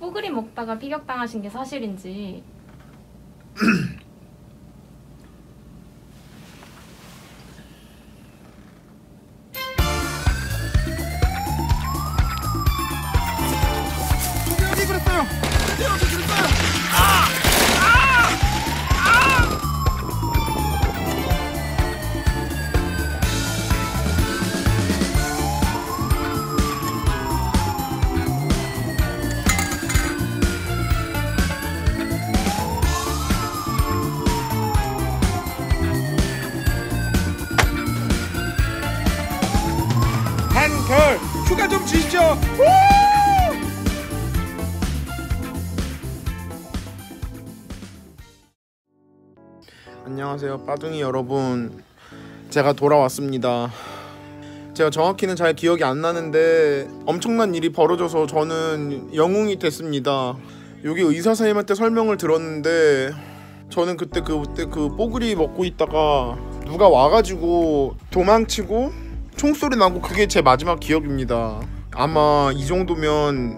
뽀글이 먹다가 피격당하신 게 사실인지. 여기 그랬어요. 여기 그랬어요. 한결 휴가 좀 주시죠. 안녕하세요 빠둥이 여러분, 제가 돌아왔습니다. 제가 정확히는 잘 기억이 안 나는데 엄청난 일이 벌어져서 저는 영웅이 됐습니다. 여기 의사 선생님한테 설명을 들었는데 저는 그때 그 뽀글이 먹고 있다가 누가 와가지고 도망치고 총소리 나고, 그게 제 마지막 기억입니다. 아마 이 정도면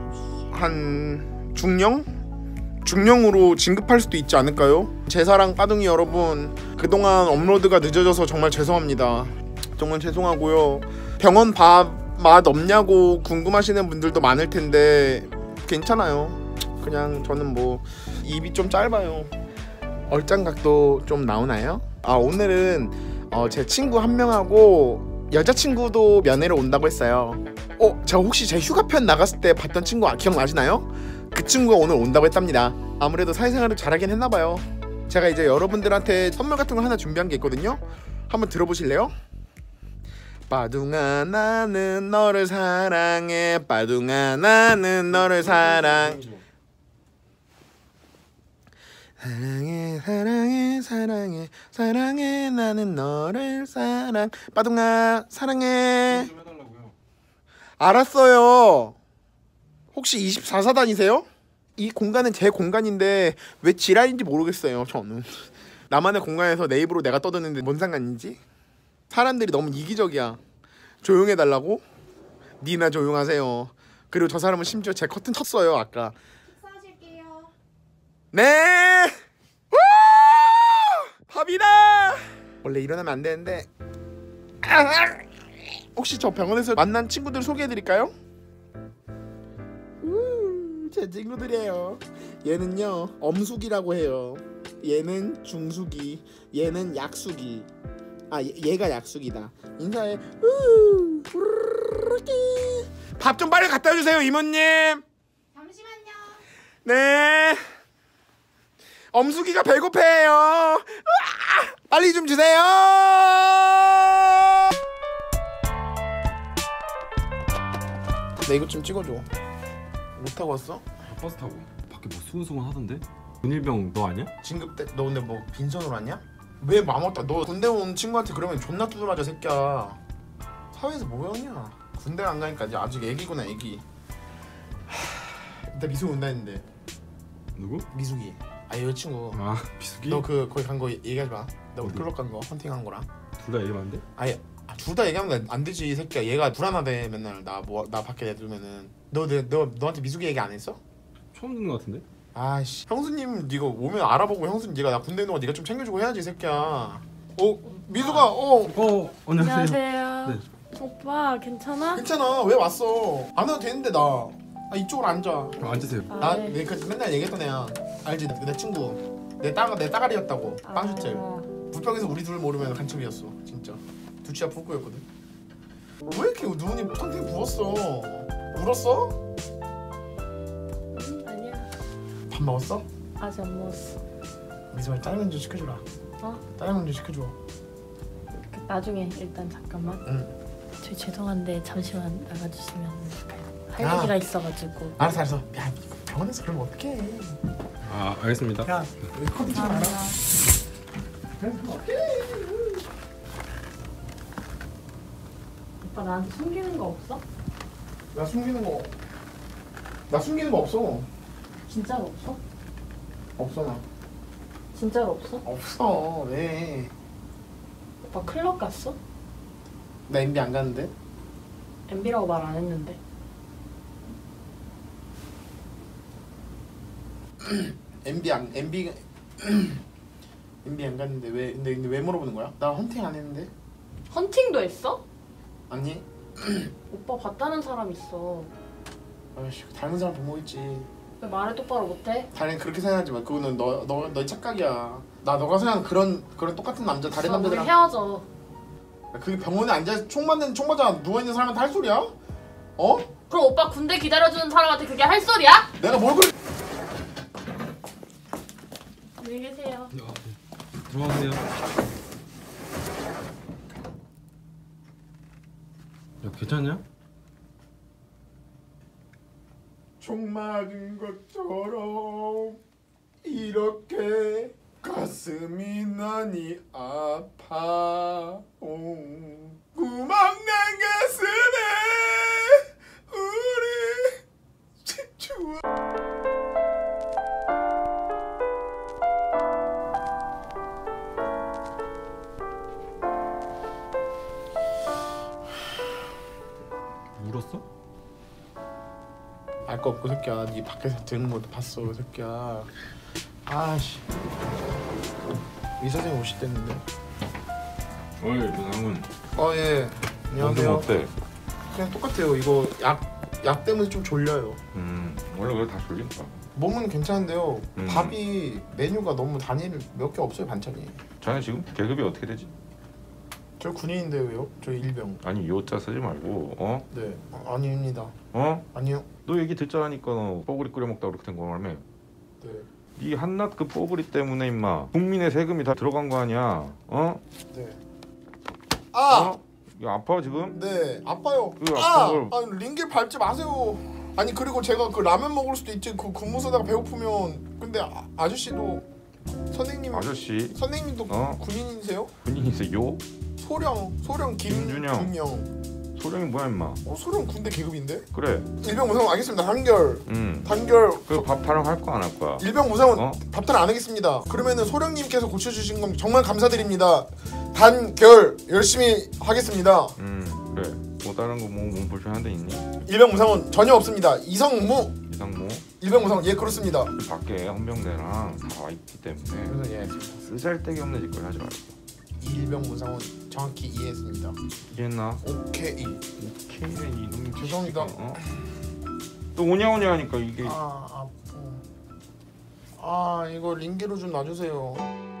한 중령으로 진급할 수도 있지 않을까요? 제 사랑 빠둥이 여러분, 그동안 업로드가 늦어져서 정말 죄송합니다. 정말 죄송하고요. 병원 밥 맛 없냐고 궁금하시는 분들도 많을 텐데 괜찮아요. 그냥 저는 뭐 입이 좀 짧아요. 얼짱각도 좀 나오나요? 오늘은 제 친구 한 명하고 여자친구도 면회를 온다고 했어요. 제가 혹시 제 휴가편 나갔을 때 봤던 친구 기억나시나요? 그 친구가 오늘 온다고 했답니다. 아무래도 사회생활을 잘하긴 했나봐요. 제가 이제 여러분들한테 선물 같은 거 하나 준비한 게 있거든요. 한번 들어보실래요? 빠둥아 나는 너를 사랑해, 빠둥아 나는 너를 사랑해, 사랑해 나는 너를 사랑. 빠둥아 사랑해. 알았어요. 혹시 24사단이세요? 이 공간은 제 공간인데 왜 지랄인지 모르겠어요. 저는 나만의 공간에서 내 입으로 내가 떠드는데 뭔 상관인지. 사람들이 너무 이기적이야. 조용해달라고? 니나 조용하세요. 그리고 저 사람은 심지어 제 커튼 쳤어요 아까. 식사하실게요. 네. 밥이다. 원래 일어나면 안 되는데. 혹시 저 병원에서 만난 친구들 소개해드릴까요? 제 친구들이에요. 얘는요 엄숙이라고 해요. 얘는 중숙이, 얘는 약숙이. 얘가 약숙이다. 인사해. 밥 좀 빨리 갖다 주세요 이모님. 잠시만요. 네. 엄숙이가 배고파해요. 빨리 좀 주세요. 나 이거 좀 찍어줘. 못 타고 왔어? 버스 타고 밖에 뭐 수근수근 하던데? 은일병 너 아니야? 진급 때 너 근데 뭐 빈손으로 왔냐? 왜 맘먹다. 너 군대 온 친구한테 그러면 존나 두드러져 새끼야. 사회에서 뭐 배웠냐? 군대 안 가니까 이제 아직 애기구나 애기. 나 미숙이 온다 했는데. 누구? 미숙이. 여자친구. 비수기? 너 거기 간 거 얘기하지 마. 나 우리 클럽 간 거 헌팅한 거랑. 둘 다 얘기하면 안 돼? 둘 다 얘기하면 안 되지 이 새끼야. 얘가 불안하대 맨날 나 밖에 내두면은. 너한테 미숙이 얘기 안 했어? 처음 듣는 거 같은데? 아씨, 형수님 네가 오면 알아보고, 형수님 네가 나 군대 있는 거 네가 좀 챙겨주고 해야지 이 새끼야. 미숙아. 안녕하세요. 네. 오빠 괜찮아? 괜찮아. 왜 왔어? 안 와도 되는데 나. 이쪽으로 앉아. 앉으세요. 나 네. 내가 맨날 얘기했던 애야. 알지? 내 친구. 내 따가리였다고. 빵슈텔. 부평에서 우리 둘 모르면 간첩이었어. 진짜. 두치야 푸꾸였거든. 왜 이렇게 눈이 탕탕 부었어? 울었어? 아니야. 밥 먹었어? 아직 안 먹었어. 미숙아 짜장면 좀 시켜주라. 짜장면 좀 시켜줘. 나중에 일단 잠깐만. 응. 저희 죄송한데 잠시만 나가주시면 안 될까요? 할 얘기가 있어가지고. 알았어. 야, 이거 병원에서 그러면 어떡해. 알겠습니다. 야, 여기 커피 좀 알아. 오빠 나한테 숨기는 거 없어? 나 숨기는 거 없어. 진짜로 없어? 없어 나. 진짜로 없어? 없어. 왜? 오빠 클럽 갔어? 나 MB 안 가는데? MB라고 말 안 했는데. MB 안 갔는데 근데 왜 물어보는 거야? 나 헌팅 안 했는데. 헌팅도 했어? 아니. 오빠 봤다는 사람 있어. 아이씨 닮은 사람 보고 있지. 왜 말을 똑바로 못해? 다른 그렇게 생각하지 마. 그거는 너의 착각이야. 너가 생각하는 그런 똑같은 남자 다른 우리 남자들랑 헤어져. 그게 병원에 앉아 총 맞아 누워 있는 사람한테 할 소리야? 어? 그럼 오빠 군대 기다려주는 사람한테 그게 할 소리야? 내가 뭘 그래? 안녕히 계세요. 들어가세요. 야 괜찮냐? 총 맞은 것처럼 이렇게 가슴이 많이 아파. 구멍난 가슴에 우리 추억. 울었어? 알 거 없고 새끼야. 네 밖에서 듣는 것도 봤어 새끼야. 아씨 의사 선생님 오시댔는데. 어이 문상훈. 예 몸 안녕하세요. 어때? 그냥 똑같아요. 이거 약 때문에 좀 졸려요. 원래 그래 다 졸린다. 몸은 괜찮은데요. 음. 밥이 메뉴가 너무 단일 몇 개 없어요. 반찬이. 자네 지금 계급이 어떻게 되지? 저 군인인데 왜요? 저 일병. 아니 요자 쓰지 말고 네. 아닙니다. 아니요. 너 얘기 듣자니까 너 뽀글이 끓여 먹다 그렇게 된 거라며. 네. 네 한낱 그 뽀글이 때문에 임마 국민의 세금이 다 들어간 거 아니야? 네. 이거 아파 지금? 네. 아파요. 그 아픈 걸- 링겔 밟지 마세요. 아니 그리고 제가 그 라면 먹을 수도 있지. 그 근무 서다가 배고프면. 근데 아저씨도 아저씨 선생님도 군인이세요? 군인이세요? 소령 김준영. 김영. 소령이 뭐야 임마? 소령 군대 계급인데? 그래. 일병 무상원 알겠습니다. 단결. 그 밥 타령 할 거 안 할 거야? 일병 무상원 밥탈 안 하겠습니다. 그러면은 소령님께서 고쳐주신 건 정말 감사드립니다. 단결 열심히 하겠습니다. 그래. 뭐 다른 거 뭐 몸 불편한 데 있니? 일병 무상원 전혀 없습니다. 이성무 이상모? 일병 무상원 예 그렇습니다. 밖에 헌병대랑 다 와 있기 때문에 그래서 예 쓰잘데기 없는 짓거리 하지 말고. 일병 무상원 정확히 이해했습니다. 이해했나? 오케이. 오케이는 이놈이 죄송합니다. 또 오냐오냐 하니까 이게 이거 링게로 좀 놔주세요.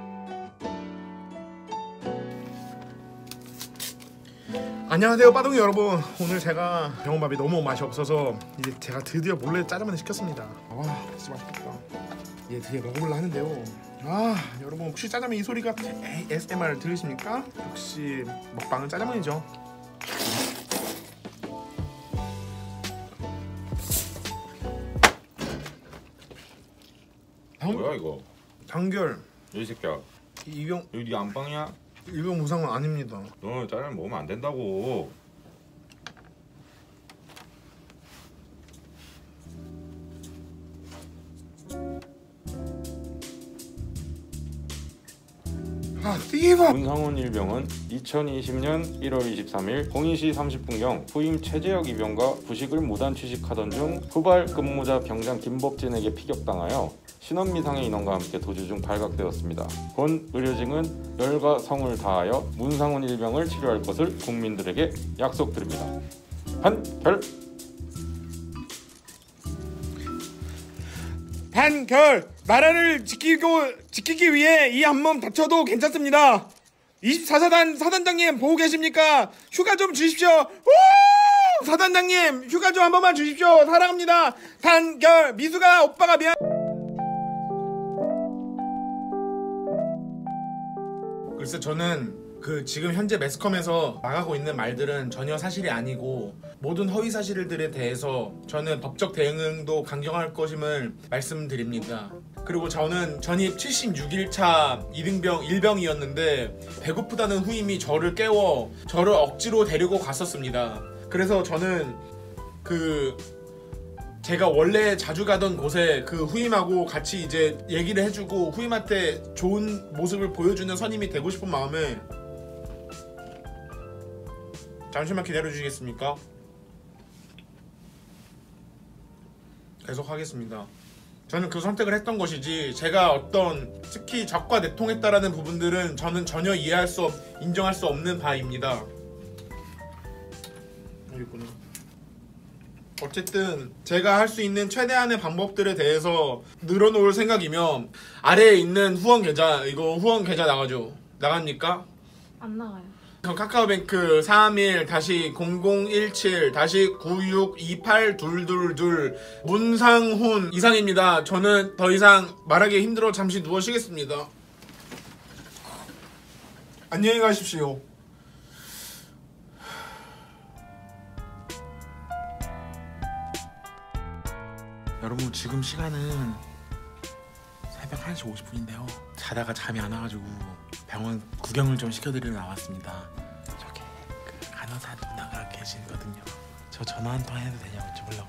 안녕하세요 빠둥이 여러분. 오늘 제가 병원밥이 너무 맛이 없어서 이제 제가 드디어 몰래 짜장면을 시켰습니다. 진짜 맛있겠다. 예 드디어 먹어볼라 하는데요. 여러분 혹시 짜장면 이 소리가 ASMR 들으십니까? 역시 먹방은 짜장면이죠. 뭐야 이거? 단결 이 새끼야. 이병 여기 네 안방이야? 일병 무상은 아닙니다. 너 짜장면 먹으면 안 된다고. 띠바. 문상훈 일병은 2020년 1월 23일 02시 30분경 후임 최재혁 이병과 부식을 무단 취식하던 중 후발 근무자 병장 김법진에게 피격당하여 신원미상의 인원과 함께 도주 중 발각되었습니다. 본 의료진은 열과 성을 다하여 문상훈 일병을 치료할 것을 국민들에게 약속드립니다. 한결! 단결 나라를 지키기 위해 이 한 몸 다쳐도 괜찮습니다. 24사단 사단장님 보고 계십니까? 휴가 좀 주십시오. 우! 사단장님 휴가 좀 한 번만 주십시오. 사랑합니다. 단결 미수가 오빠가 미안. 글쎄 저는 그 지금 현재 매스컴에서 나가고 있는 말들은 전혀 사실이 아니고 모든 허위 사실들에 대해서 저는 법적 대응도 강경할 것임을 말씀드립니다. 그리고 저는 전입 76일차 1병이었는데 배고프다는 후임이 저를 깨워 저를 억지로 데리고 갔었습니다. 그래서 저는 제가 원래 자주 가던 곳에 그 후임하고 같이 이제 얘기를 해주고 후임한테 좋은 모습을 보여주는 선임이 되고 싶은 마음에 잠시만 기다려주시겠습니까? 계속 하겠습니다. 저는 그 선택을 했던 것이지 제가 어떤 특히 적과 내통했다라는 부분들은 저는 전혀 이해할 수 인정할 수 없는 바입니다. 여기구나. 어쨌든 제가 할 수 있는 최대한의 방법들에 대해서 늘어놓을 생각이면 아래에 있는 후원 계좌 이거 후원 계좌 나가죠? 나갑니까? 안 나가요. 그럼 카카오뱅크 331-0017-962822 문상훈 이상입니다. 저는 더 이상 말하기 힘들어 잠시 누워 쉬겠습니다. 안녕히 가십시오. 여러분 지금 시간은 새벽 1시 50분인데요. 자다가 잠이 안 와가지고 병원 구경을 좀 시켜드리러 나왔습니다. 저기 그 간호사 누나가 계시거든요. 저 전화 한 통 해도 되냐고 여쭤보려고.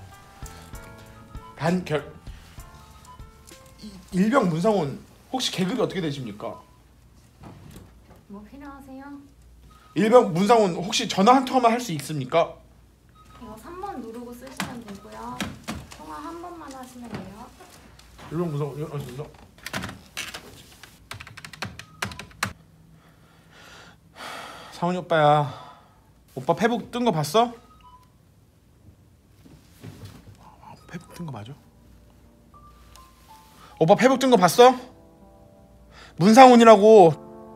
일병 문상훈 혹시 계급이 어떻게 되십니까? 뭐 필요하세요? 일병 문상훈 혹시 전화 한 통만 할 수 있습니까? 이거 3번 누르고 쓰시면 되고요. 통화 한 번만 하시면 돼요. 일병 문상훈 상훈이 오빠야. 오빠 페북 뜬 거 봤어? 페북 뜬 거 맞아? 오빠 페북 뜬 거 봤어? 문상훈이라고.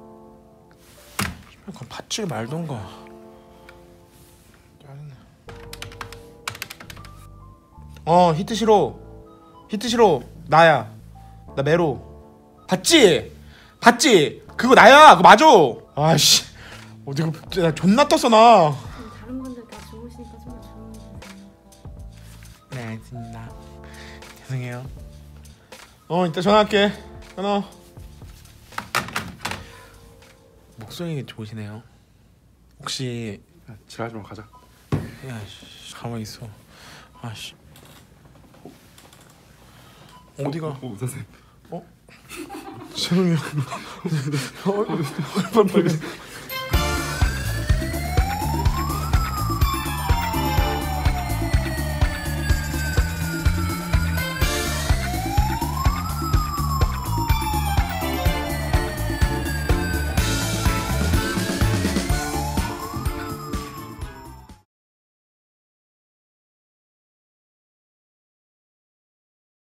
그럼 받지 말던가. 히트시로 나야. 나 메로. 봤지? 그거 나야. 그거 맞아. 아씨 어디 나 존나 떴어 나. 다른 분들 다 주무시니까 좀 주무세요. 네 알겠습니다. 죄송해요. 이따 전화할게. 끊어. 목소리 좋으시네요. 혹시 지랄하지 마. 가자. 야씨 가만히 있어. 아씨 어디가? 선생님. 죄송해요. 빨리.